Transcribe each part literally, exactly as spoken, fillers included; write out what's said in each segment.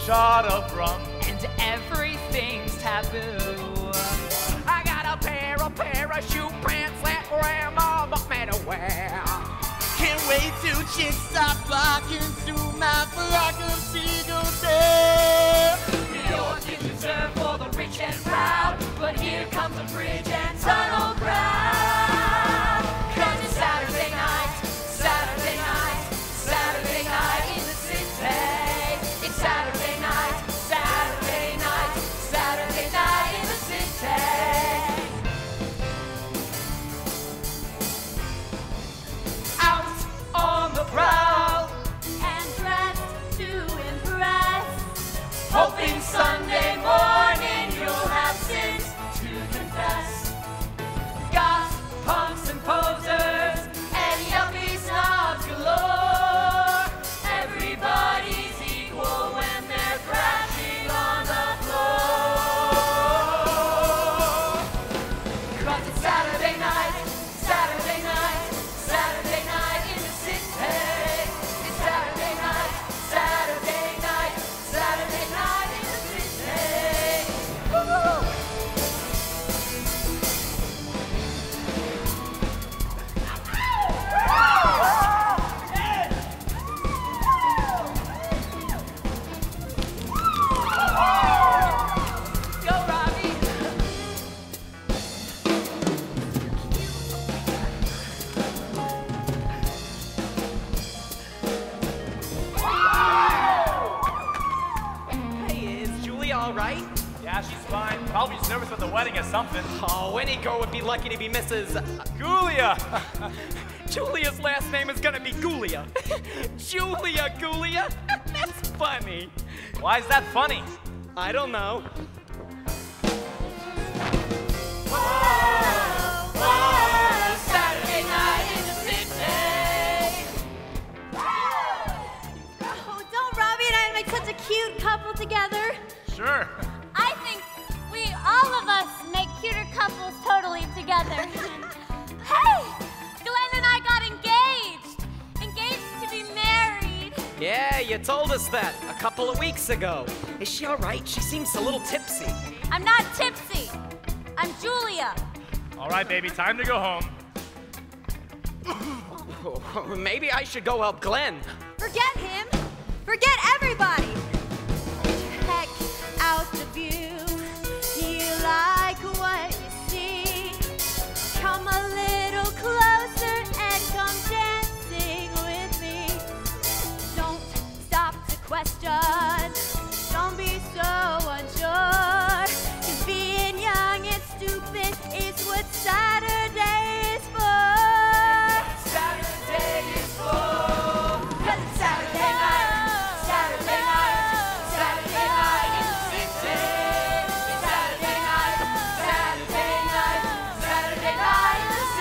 shot of rum, and everything's taboo. I got a pair of parachute pants that grandma bought me to wear. Can't wait till chicks stop blocking through my flock of seagulls there. New York is reserved for the rich and proud, but here comes a bridge and tunnel crowd. 'Cause it's Saturday night, Saturday night, Saturday night in the city. It's Saturday night, Saturday night, Saturday night in the city. Out on the prowl and dressed to impress, hoping Sunday morning you'll have sins to confess. Goths, punks, and posers, and yuppie snobs galore. Everybody's equal when they're crashing on the floor. 'Cause it's Saturday night, Saturday night, Saturday night in the city. It's Saturday night, Saturday night, Saturday night in the city. Woo-hoo! Go, Robbie! Hey, is Julia all right? yeah, she's fine. Probably just nervous about the wedding or something. Oh, any girl would be lucky to be Missus Julia! Julia's last name is gonna be Gulia. Julia Gulia? That's funny. Why is that funny? I don't know. Saturday night in the city. Oh, don't Robbie and I make such a cute couple together? Sure. I think we, all of us, make cuter couples totally together. Hey, Glenn and I got engaged. Engaged to be married. Yeah, you told us that a couple of weeks ago. Is she all right? She seems a little tipsy. I'm not tipsy. I'm Julia. All right, baby, time to go home. Maybe I should go help Glenn. Forget him. Forget everybody. Check out the view. You like what you see. Come a little closer and come dancing with me. Don't stop to question. Don't be so unsure. 'Cause being young and stupid is what Saturday is for. Saturday is for. 'Cause it's Saturday night, Saturday night, Saturday night in the city. It's Saturday night, Saturday night, Saturday night in the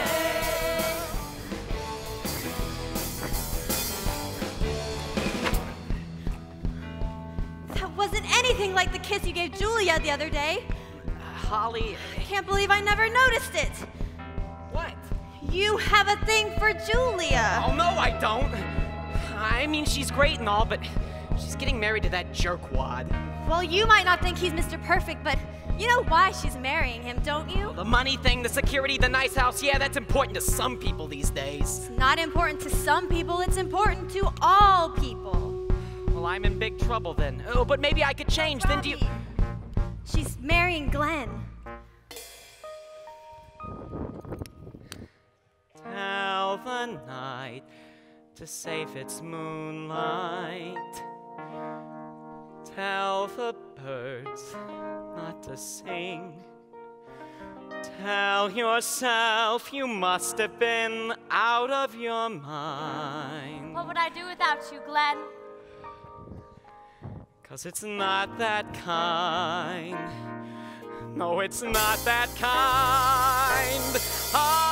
city. That wasn't anything like the kiss you gave Julia the other day. Holly. I can't believe I never noticed it. What? You have a thing for Julia. Oh, no, I don't. I mean, she's great and all, but she's getting married to that jerkwad. Well, you might not think he's Mister Perfect, but you know why she's marrying him, don't you? The money thing, the security, the nice house, yeah, that's important to some people these days. It's not important to some people, it's important to all people. Well, I'm in big trouble then. Oh, but maybe I could change. Then do you... Robbie, she's marrying Glenn. Tell the night to save its moonlight. Tell the birds not to sing. Tell yourself you must have been out of your mind. What would I do without you, Glenn? 'Cause it's not that kind. No, it's not that kind.